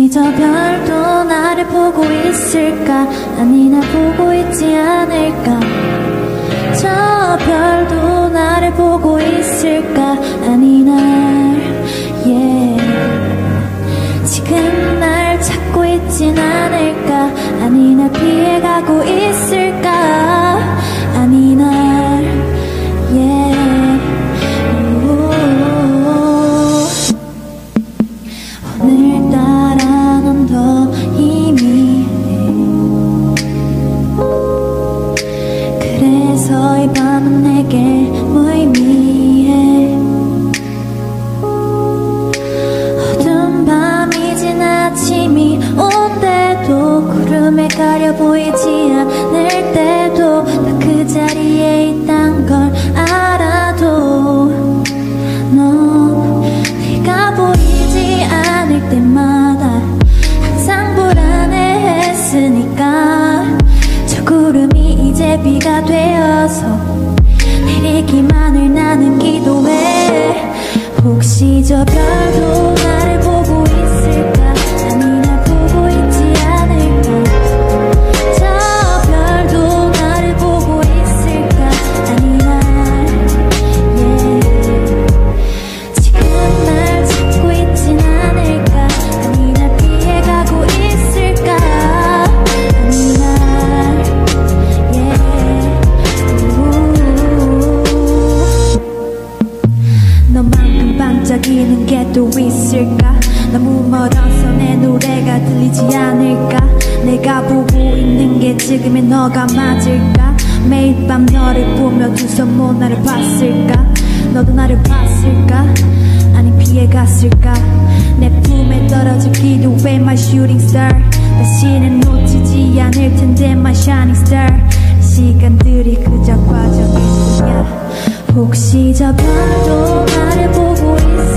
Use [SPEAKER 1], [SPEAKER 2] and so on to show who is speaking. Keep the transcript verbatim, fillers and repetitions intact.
[SPEAKER 1] 혹시 저 별도 나를 보고 있을까? 아니 날 보고 있지 않을까? 저 별도 나를 보고 있을까? 아니 날 yeah. 지금 날 찾고 있진 않을까? 아니 날 피해가고 있을까? 아니 날 yeah. 오늘따라 넌 더 희미해. 그래서 이 밤은 내게 무의미해. 어두운 밤이 진 아침이 온데도 구름에 가려 보이지 않을 때도 나 그 자리에 있단 걸 알아도 넌 네가 보이지 않을 때마다 항상 불안해했으니까 저 구름이 이제 비가 되어서 내리기만을 나는 기도해. 혹시 저 별도 나를 보고 있을까? 아니 날 보고 있지 않을까? 저 별도 나를 보고 있을까? 아니 날 yeah. 지금 날 찾고 있진 않을까? 아니 날 피해가고 있을까? 아니 날 yeah. 너만큼 반짝이는 게 또 있을까? 너무 멀어서 내 노래가 들리지 않을까? 내가 보고 있는 게 지금의 너가 맞을까? 매일 밤 너를 보며 두 손 못 나를 봤을까? 너도 나를 봤을까? 아니 피해갔을까? 내 품에 떨어질 기도해 my shooting star. 다시는 놓치지 않을 텐데 my shining star. 시간들이 그저 과정일 뿐이야. 혹시 저 별도 나를 보고 있어?